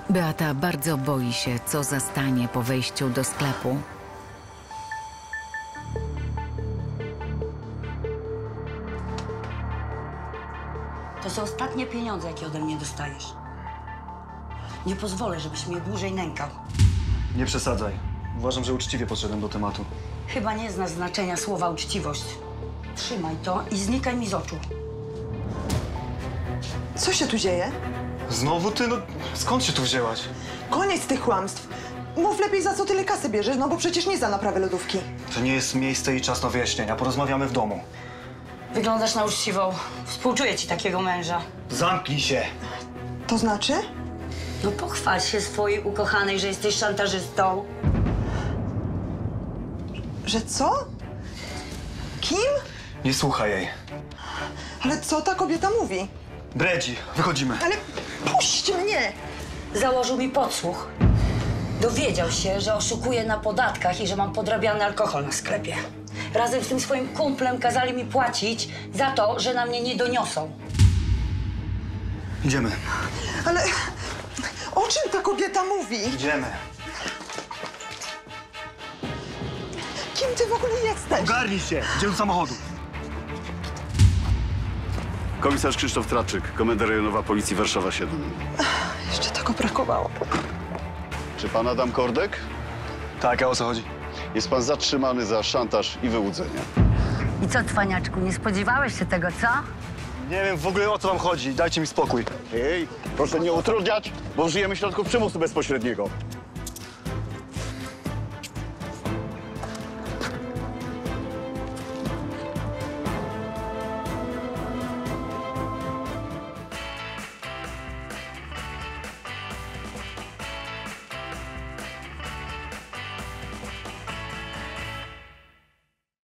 Beata bardzo boi się, co zastanie po wejściu do sklepu. To są ostatnie pieniądze, jakie ode mnie dostajesz. Nie pozwolę, żebyś mnie dłużej nękał. Nie przesadzaj. Uważam, że uczciwie podszedłem do tematu. Chyba nie znasz znaczenia słowa uczciwość. Trzymaj to i znikaj mi z oczu. Co się tu dzieje? Znowu ty? No skąd się tu wzięłaś? Koniec tych kłamstw. Mów lepiej, za co tyle kasy bierzesz, no bo przecież nie za naprawę lodówki. To nie jest miejsce i czas na wyjaśnienia. Porozmawiamy w domu. Wyglądasz na uczciwą. Współczuję ci takiego męża. Zamknij się! To znaczy? No pochwal się swojej ukochanej, że jesteś szantażystą. Że co? Kim? Nie słuchaj jej. Ale co ta kobieta mówi? Bredzi, wychodzimy. Ale puść mnie! Założył mi podsłuch. Dowiedział się, że oszukuję na podatkach i że mam podrabiany alkohol na sklepie. Razem z tym swoim kumplem kazali mi płacić za to, że na mnie nie doniosą. Idziemy. Ale o czym ta kobieta mówi? Idziemy. Kim ty w ogóle jesteś? Ogarnij się! Idziemy do samochodu. Komisarz Krzysztof Traczyk, Komenda Rejonowa Policji Warszawa 7. Jeszcze tego brakowało. Czy pan Adam Kordek? Tak, a o co chodzi? Jest pan zatrzymany za szantaż i wyłudzenie. I co, cwaniaczku, nie spodziewałeś się tego, co? Nie wiem w ogóle o co wam chodzi. Dajcie mi spokój. Proszę nie utrudniać, bo użyjemy środków przymusu bezpośredniego.